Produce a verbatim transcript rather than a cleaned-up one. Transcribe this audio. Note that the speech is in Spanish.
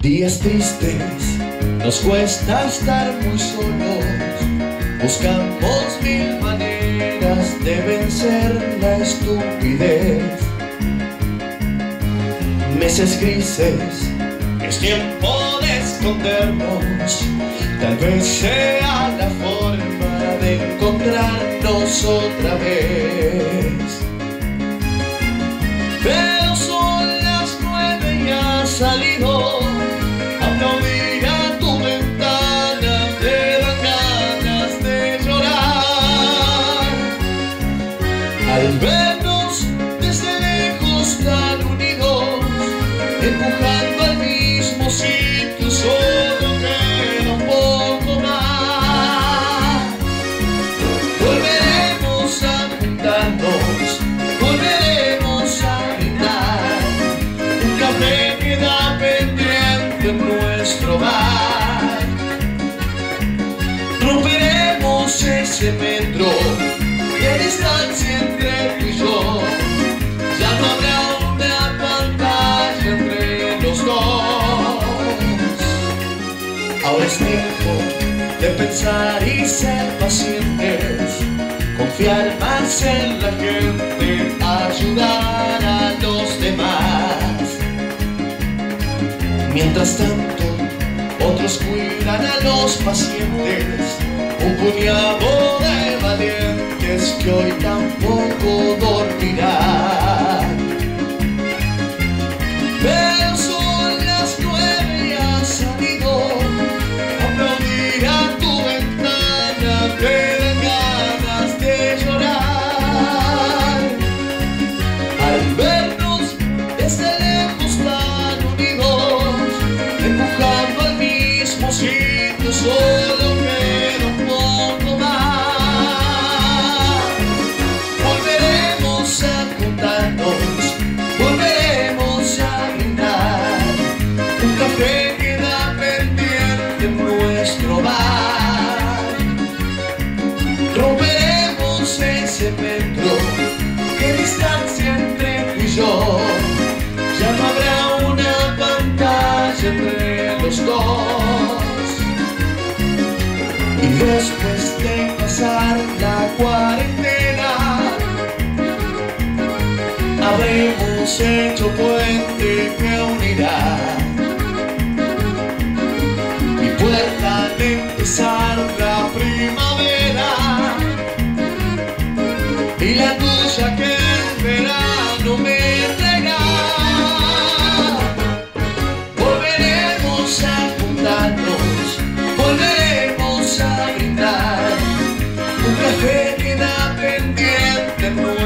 Días tristes, nos cuesta estar muy solos. Buscamos mil maneras de vencer la estupidez. Meses grises, es tiempo de escondernos. Tal vez sea la forma de encontrarnos otra vez. Pero son las nueve y has salido. Aplaudir a tu ventana, te dan ganas de llorar. Al vernos desde lejos tan unidos, empujando al mismo sitio, solo queda un poco más. Volveremos a juntarnos, volveremos a brindar. Un café queda pendiente en nuestro bar. Romperemos ese metro de distancia entre tú y yo. Ya no habrá una pantalla entre los dos. Ahora es tiempo de pensar y ser pacientes, confiar más en la gente, ayudar a los demás. Mientras tanto, otros cuidan a los pacientes, un puñado de valientes que hoy tampoco dormirán. Pero son las nueve y has salido. Aplaudir a tu ventana, te dan ganas de llorar. Al vernos desde lejos tan unidos, empujando al mismo sitio, solo queda un poco más. Volveremos a juntarnos, volveremos a brindar. Un café queda pendiente en nuestro bar. Romperemos ese metro, qué distancia entre tú y yo. Ya no habrá una pantalla entre los dos. Y después de pasar la cuarentena, habremos hecho puente que unirá mi puerta al empezar la primavera y la tuya que el verano me entrega. Volveremos a juntarnos, volveremos a brindar. Un café queda pendiente en